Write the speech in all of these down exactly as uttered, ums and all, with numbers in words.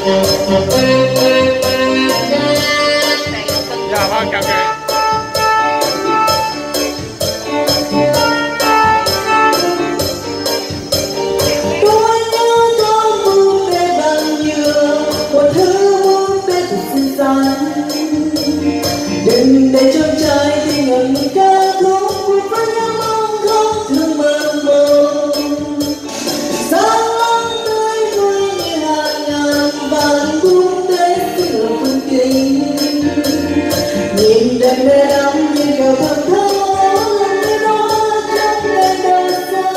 Dạ vâng, chào chị. Đừng để trong trái tim ngần ca khúc với những mong khóc thương mơ mộng. Sáng lắm tươi vui như hàng ngàn vạn buông tới giữa phương kinh. Nhìn đêm mê đắm như cầu thầm thơ lần như đó trong đêm đời xa.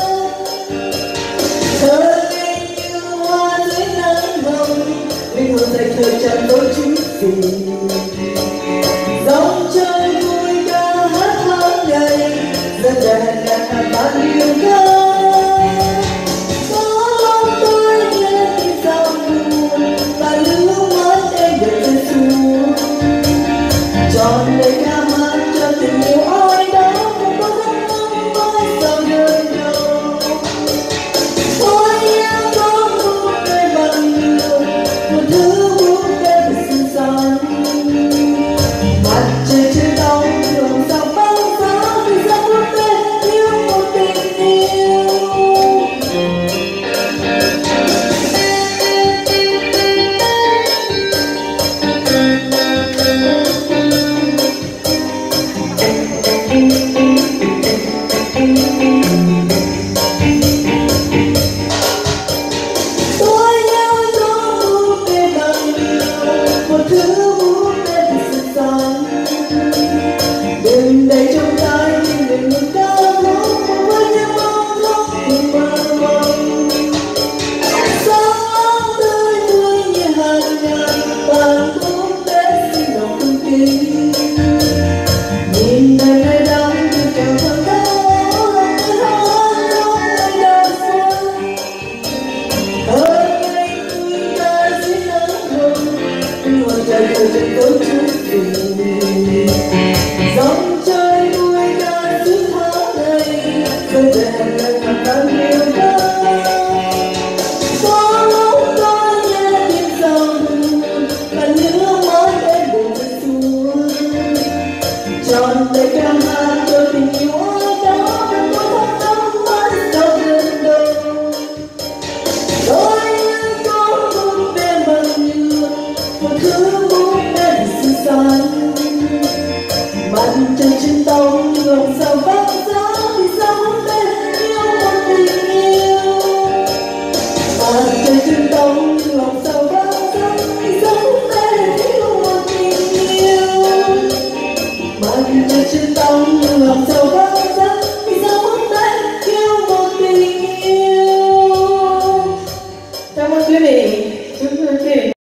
Thơ ngây như hoa dưới nắng hồng, linh hồn dậy thời chẳng đôi chút gì. Dòng trời vui ca hát tháng ngày, dân đèn nhạc bạn yêu ca. Có lòng tôi như khi sao buồn, và lưu mất em được rơi xuống. Tròn đầy ca hát cho tình yêu ai đó, không có giấc mong mãi sao đời đầu. Ôi em có một đời bằng nhiều, một thứ muốn đem về xinh xắn. Mặt trời chưa đau đường sao băng giá vì sao muốn tên yêu một tình yêu.